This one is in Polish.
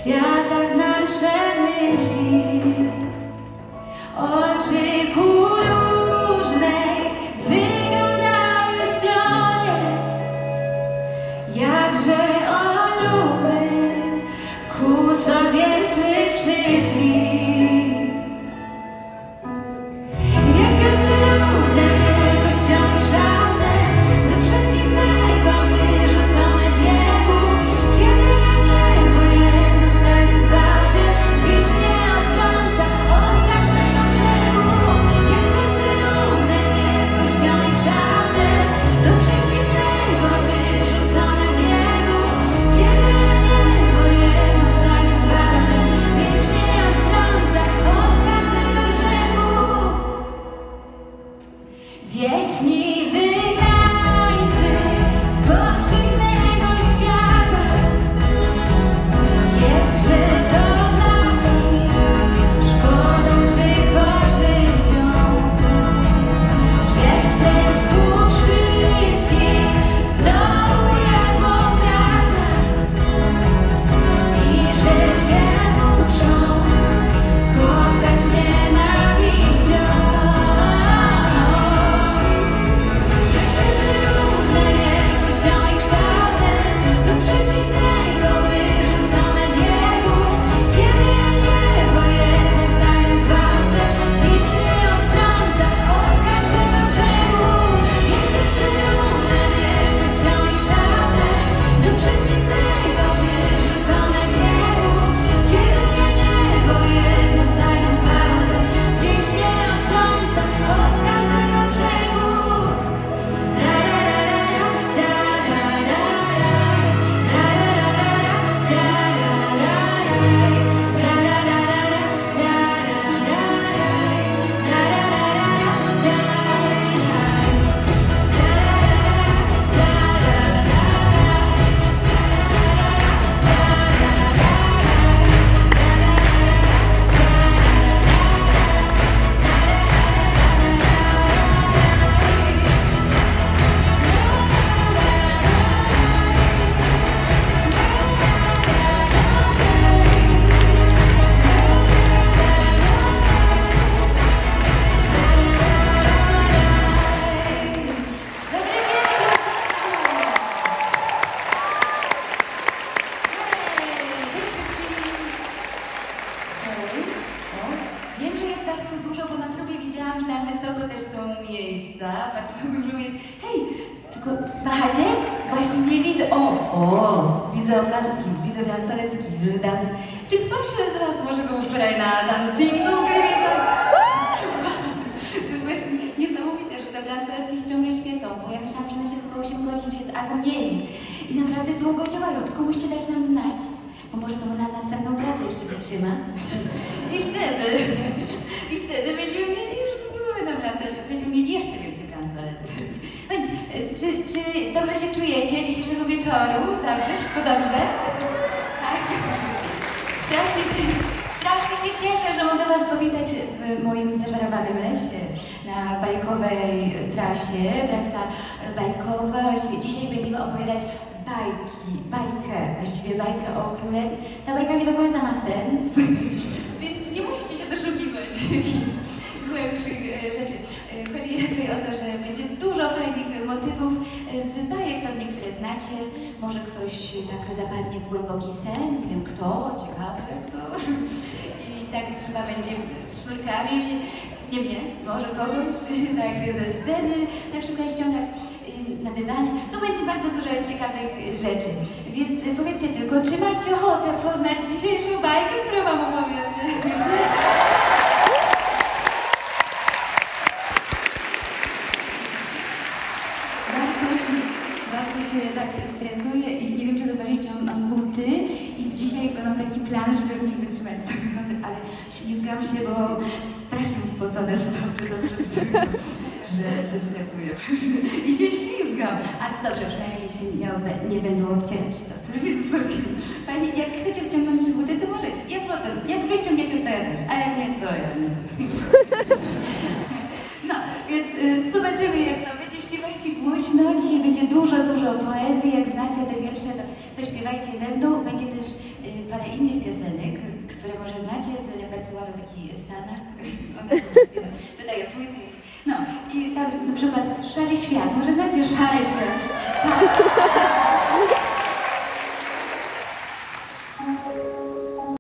światach nasze myśli. Oczy ku różnej wyglądały stronie, jakże olubry ku sobieśmy przyszli. Jakie cudowne wielkością i kształtem do przeciwnego wyrzucone w biegu, kiedy niebo jedno staje gwałtem, wiecznie od słońca, od każdego brzegu. Jakie cudowne wielkością i kształtem do przeciwnego wyrzucone w biegu, kiedy niebo jedno staje gwałtem, wiecznie od słońca, od każdego brzegu. Wieczni wygrańcy z powszechnego świata, jest, że to dla nich szkodą czy korzyścią, że sercu wszystkim znowu jabłko wraca i że się muszą kochać nienawiścią. Równe wielkością i kształtem do przeciwnego wyrzucone w biegu, kiedy niebo jedno staje gwałtem, wiecznie odtrąca od każdego brzegu. Równe wielkością i kształtem do przeciwnego wyrzucone w biegu, kiedy niebo jedno staje gwałtem, wiecznie odtrąca od każdego brzegu. Wiem, że jest was tu dużo, bo na trupie widziałam, że tam wysoko też są miejsca. Bardzo dużo jest. Hej, tylko machacie? Właśnie nie widzę. O, widzę opaski, widzę bransoletki, widzę dans. Czy ktoś z was może był wczoraj na dancingu? To jest właśnie niesamowite, że te bransoletki ciągle świecą, bo ja myślałam, że one się tylko 8 godzin świecą, albo mniej. I naprawdę długo działają, tylko musicie dać nam znać. Bo może to na następną pracę jeszcze wytrzyma. I wtedy będziemy mieli już spróbę na pracę. Będziemy mieli jeszcze więcej bransolet. Więc, czy dobrze się czujecie dzisiejszego wieczoru? Dobrze? Wszystko dobrze? Tak. Strasznie się cieszę, że mogę was powitać w moim zaczarowanym lesie. Na bajkowej trasie. Trasa bajkowa. Dzisiaj będziemy opowiadać bajkę, właściwie bajkę o królewie. Ta bajka nie do końca ma sens, więc nie musicie się doszukiwać jakichś głębszych rzeczy. Chodzi raczej o to, że będzie dużo fajnych motywów z bajek, pewnie które znacie. Może ktoś tak zapadnie w głęboki sen, nie wiem kto, ciekawe kto. I tak trzeba będzie sznurkami, nie wiem, może kogoś tak ze sceny na przykład ściągać na dywanie. Tu będzie bardzo dużo ciekawych rzeczy. Więc powiedzcie tylko, czy macie ochotę poznać dzisiejszą bajkę, którą wam opowiem? Bardzo się tak stresuję i nie wiem, czy zauważyliście, mam buty i dzisiaj mam taki plan, żeby w nich wytrzymać cały koncert, ale ślizgam się, bo strasznie spocone stopy, że stresuję i się ślizgam. A to dobrze, przynajmniej się nie będą obcierać stopy, więc Pani, jak chcecie ściągnąć buty, to możecie. Ja potem, jak wy ściągniecie, to ja też, a jak nie, to ja nie. No, więc zobaczymy, jak to będzie. Śpiewajcie głośno. głośno. Dzisiaj będzie dużo poezji. Jak znacie te wiersze, to śpiewajcie ze mną. Będzie też parę innych piosenek, które może znacie z repertuaru taki Sana. Ona wydaje płyty. No i tam na przykład Szary Świat. Może znacie Szary Świat? Tak.